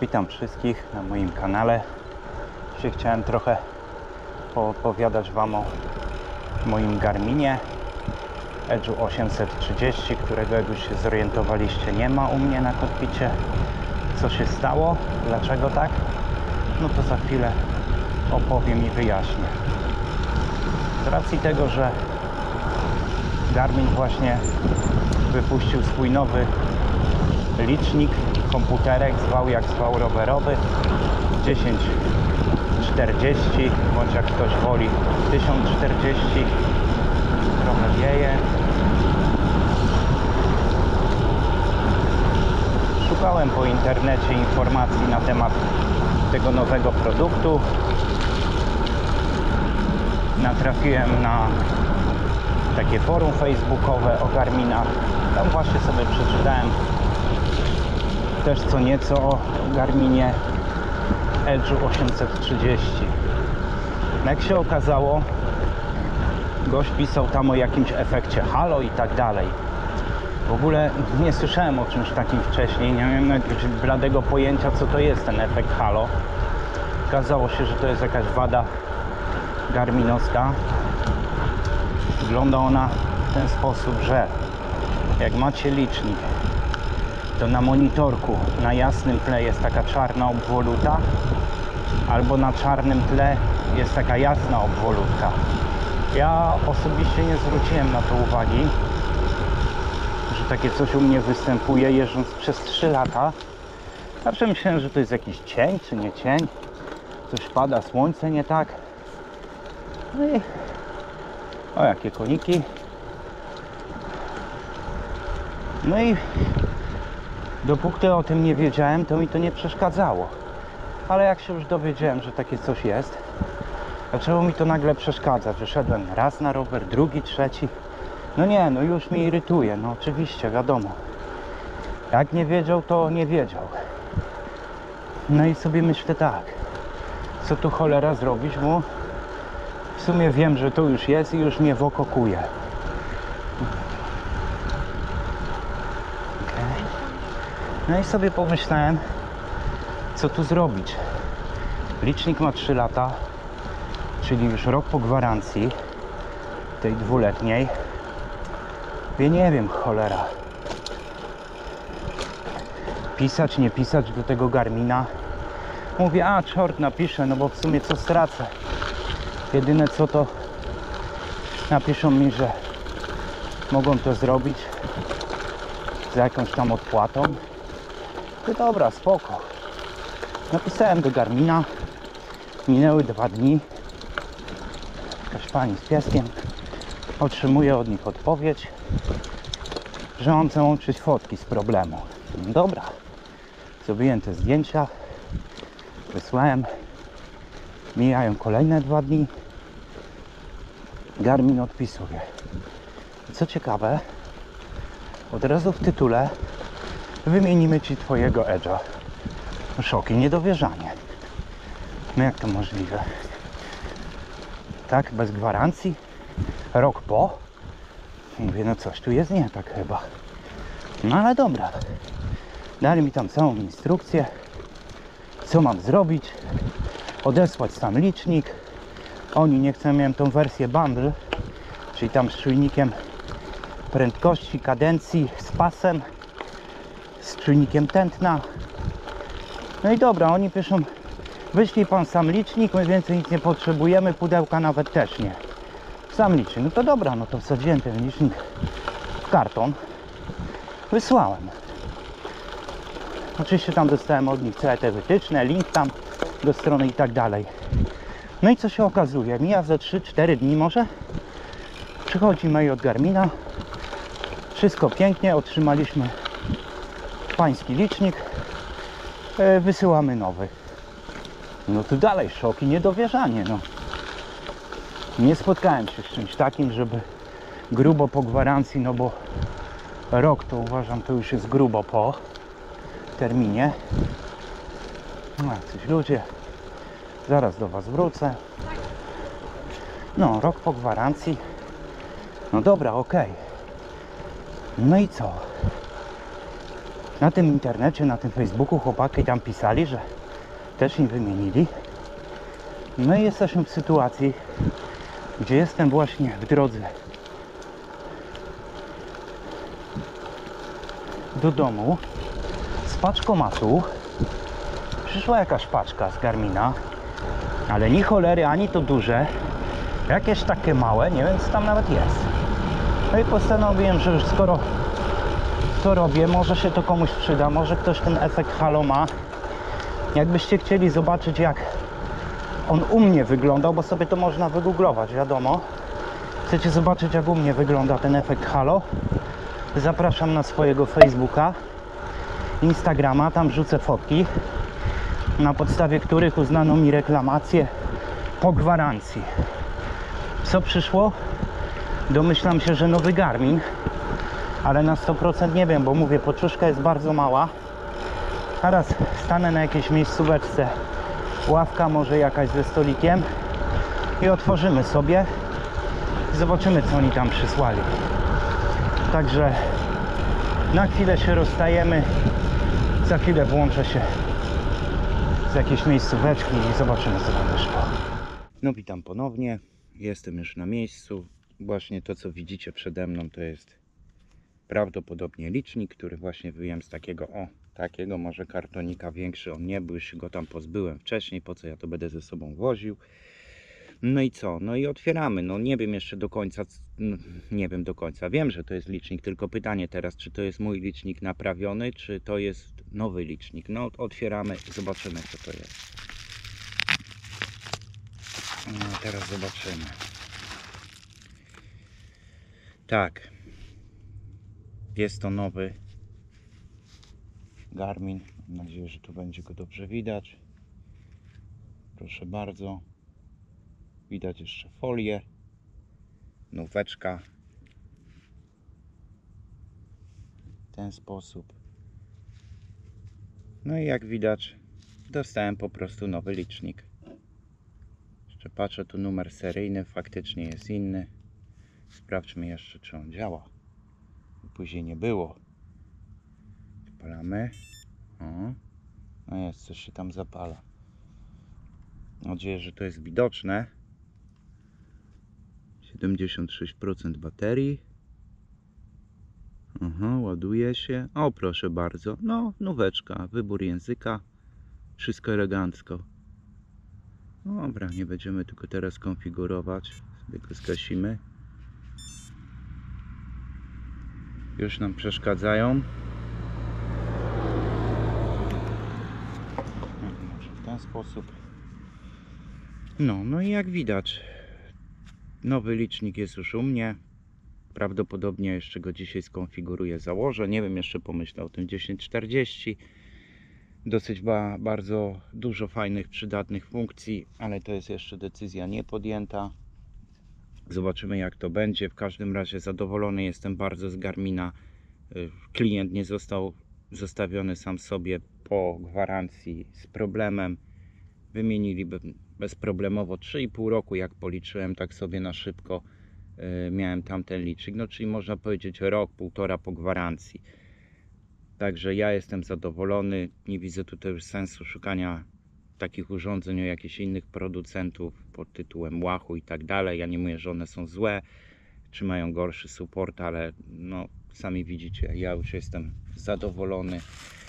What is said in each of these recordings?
Witam wszystkich na moim kanale. Dzisiaj chciałem trochę poopowiadać Wam o moim Garminie Edge'u 830, którego, jak już się zorientowaliście, nie ma u mnie na kokpicie. Co się stało? Dlaczego tak? No to za chwilę opowiem i wyjaśnię. Z racji tego, że Garmin właśnie wypuścił swój nowy licznik, komputerek, zwał jak zwał, rowerowy 1040, bądź jak ktoś woli 1040. Trochę wieje. Szukałem po internecie informacji na temat tego nowego produktu. Natrafiłem na takie forum facebookowe o Garminach. Tam właśnie sobie przeczytałem też co nieco o Garminie Edge'u 830. Jak się okazało, gość pisał tam o jakimś efekcie halo i tak dalej. W ogóle nie słyszałem o czymś takim wcześniej, nie miałem jakiegoś bladego pojęcia, co to jest ten efekt halo. Okazało się, że to jest jakaś wada garminowska. Wygląda ona w ten sposób, że jak macie licznik, to na monitorku na jasnym tle jest taka czarna obwoluta, albo na czarnym tle jest taka jasna obwolutka. Ja osobiście nie zwróciłem na to uwagi, że takie coś u mnie występuje, jeżdżąc przez 3 lata. Zawsze myślałem, że to jest jakiś cień, czy nie cień. Coś pada, słońce nie tak. No i o, jakie koniki. No i dopóki o tym nie wiedziałem, to mi to nie przeszkadzało. Ale jak się już dowiedziałem, że takie coś jest, zaczęło mi to nagle przeszkadzać. Wyszedłem raz na rower, drugi, trzeci. No nie, no już mnie irytuje. No oczywiście, wiadomo. Jak nie wiedział, to nie wiedział. No i sobie myślę tak, co tu cholera zrobić, bo w sumie wiem, że to już jest i już mnie w oko kuje. No i sobie pomyślałem, co tu zrobić. Licznik ma 3 lata, czyli już rok po gwarancji, tej 2-letniej. Ja nie wiem, cholera. Pisać, nie pisać do tego Garmina. Mówię, a czort, napiszę, no bo w sumie co stracę. Jedyne co to napiszą mi, że mogą to zrobić za jakąś tam odpłatą. To dobra, spoko. Napisałem do Garmina. Minęły 2 dni. Jakaś pani z pieskiem. Otrzymuję od nich odpowiedź, że mam załączyć fotki z problemu. Dobra. Zrobiłem te zdjęcia. Wysłałem. Mijają kolejne 2 dni. Garmin odpisuje. Co ciekawe, od razu w tytule wymienimy Ci Twojego Edge'a. Szok i niedowierzanie. No jak to możliwe? Tak, bez gwarancji? Rok po? Mówię, no coś tu jest nie tak chyba. No ale dobra. Dali mi tam całą instrukcję, co mam zrobić. Odesłać sam licznik. Oni nie chcą, miałem tą wersję bundle, czyli tam z czujnikiem prędkości, kadencji, z pasem, z czujnikiem tętna. No i dobra, oni piszą, wyślij pan sam licznik, my więcej nic nie potrzebujemy, pudełka nawet też nie. Sam licznik. No to dobra, no to wsadziłem ten licznik w karton, wysłałem. Oczywiście tam dostałem od nich całe te wytyczne, link tam do strony i tak dalej. No i co się okazuje? Mija ze 3-4 dni może. Przychodzi mail od Garmina. Wszystko pięknie, otrzymaliśmy pański licznik. Wysyłamy nowy. No tu dalej szok i niedowierzanie. No. Nie spotkałem się z czymś takim, żeby grubo po gwarancji, no bo rok to uważam, to już jest grubo po terminie. No coś ludzie, zaraz do Was wrócę. No, rok po gwarancji. No dobra, okej. No i co? na tym internecie, na tym Facebooku chłopaki tam pisali, że też im wymienili. No i jesteśmy w sytuacji, gdzie jestem właśnie w drodze do domu z paczkomatu. Przyszła jakaś paczka z Garmina, ale ni cholery, ani to duże, jakieś takie małe, nie wiem co tam nawet jest. No i postanowiłem, że już skoro to robię, może się to komuś przyda, może ktoś ten efekt halo ma. Jakbyście chcieli zobaczyć, jak on u mnie wyglądał, bo sobie to można wygooglować, wiadomo. Chcecie zobaczyć, jak u mnie wygląda ten efekt halo? Zapraszam na swojego Facebooka, Instagrama, tam wrzucę fotki, na podstawie których uznano mi reklamację po gwarancji. Co przyszło? Domyślam się, że nowy Garmin, ale na 100% nie wiem, bo mówię, poczuszka jest bardzo mała. Teraz stanę na jakiejś miejscóweczce, ławka może jakaś ze stolikiem i otworzymy sobie i zobaczymy, co oni tam przysłali. Także na chwilę się rozstajemy, za chwilę włączę się z jakiejś miejscóweczki i zobaczymy, co tam wyszło. No witam ponownie, jestem już na miejscu. Właśnie to, co widzicie przede mną, to jest prawdopodobnie licznik, który właśnie wyjąłem z takiego może kartonika, większy on nie był, już go tam pozbyłem wcześniej, po co ja to będę ze sobą woził. No i co? No i otwieramy. No nie wiem jeszcze do końca, nie wiem do końca. Wiem, że to jest licznik, tylko pytanie teraz, czy to jest mój licznik naprawiony, czy to jest nowy licznik. No otwieramy, zobaczymy, co to jest. No teraz zobaczymy. Tak. Jest to nowy Garmin. Mam nadzieję, że tu będzie go dobrze widać. Proszę bardzo. Widać jeszcze folię. Nóweczka. W ten sposób. No i jak widać, dostałem po prostu nowy licznik. Jeszcze patrzę, tu numer seryjny faktycznie jest inny. Sprawdźmy jeszcze, czy on działa. Później nie było. Zapalamy. O. No jest, coś się tam zapala. Mam nadzieję, że to jest widoczne. 76% baterii. Aha, ładuje się. O, proszę bardzo. No, nóweczka, wybór języka. Wszystko elegancko. Dobra, nie będziemy tylko teraz konfigurować. Sobie go zgasimy. Już nam przeszkadzają. Może w ten sposób. No i jak widać, nowy licznik jest już u mnie. Prawdopodobnie jeszcze go dzisiaj skonfiguruję, założę. Nie wiem, jeszcze pomyślę o tym 1040. Dosyć bardzo dużo fajnych, przydatnych funkcji, ale to jest jeszcze decyzja nie podjęta. Zobaczymy, jak to będzie. W każdym razie zadowolony jestem bardzo z Garmina. Klient nie został zostawiony sam sobie po gwarancji z problemem. Wymienili bezproblemowo 3,5 roku, jak policzyłem tak sobie na szybko. Miałem tamten licznik, no czyli można powiedzieć rok, półtora po gwarancji. Także ja jestem zadowolony, nie widzę tutaj już sensu szukania takich urządzeń u jakichś innych producentów pod tytułem Wahoo i tak dalej. Ja nie mówię, że one są złe, czy mają gorszy support, ale no sami widzicie, ja już jestem zadowolony.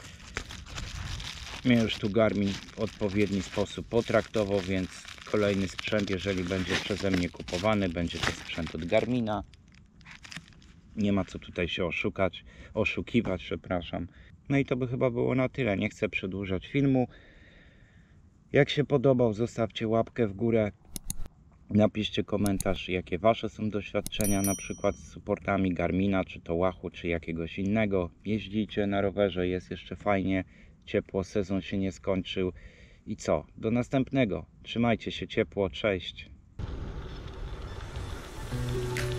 Mnie już tu Garmin w odpowiedni sposób potraktował, więc kolejny sprzęt, jeżeli będzie przeze mnie kupowany, będzie to sprzęt od Garmina. Nie ma co tutaj się oszukiwać, przepraszam. No i to by chyba było na tyle. Nie chcę przedłużać filmu. Jak się podobał, zostawcie łapkę w górę. Napiszcie komentarz, jakie wasze są doświadczenia, na przykład z supportami Garmina, czy to Wahoo, czy jakiegoś innego. Jeździcie na rowerze, jest jeszcze fajnie, ciepło, sezon się nie skończył. I co? Do następnego. Trzymajcie się ciepło, cześć.